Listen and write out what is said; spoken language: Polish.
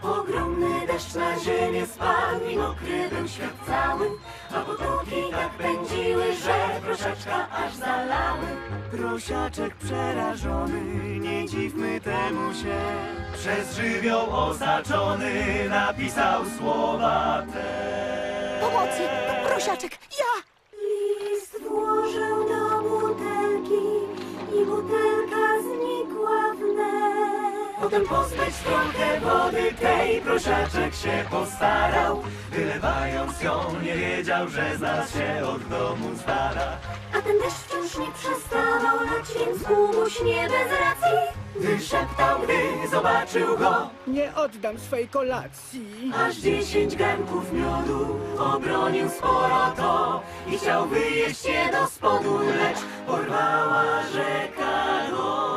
Ogromny deszcz na ziemię spadł i mokry był świat cały, a potoki tak pędziły, że Prosiaczka aż zalały. Prosiaczek przerażony, nie dziwmy temu się, Przez żywioł osaczony napisał słowa te. Pomocy! Prosiaczek! Ja! List włożył do butelki i butelka znikła wnet. Potem pozbyć trochę wody tej Prosiaczek się postarał. Wylewając ją nie wiedział, że z nas się od domu stara. A ten deszcz wciąż nie przestawał lać, więc Kubuś nie bez racji Wyszeptał, gdy zobaczył go, nie oddam swej kolacji. aż 10 garnków miodu obronił sporo to i chciał wyjeść je do spodu, lecz porwała rzeka go.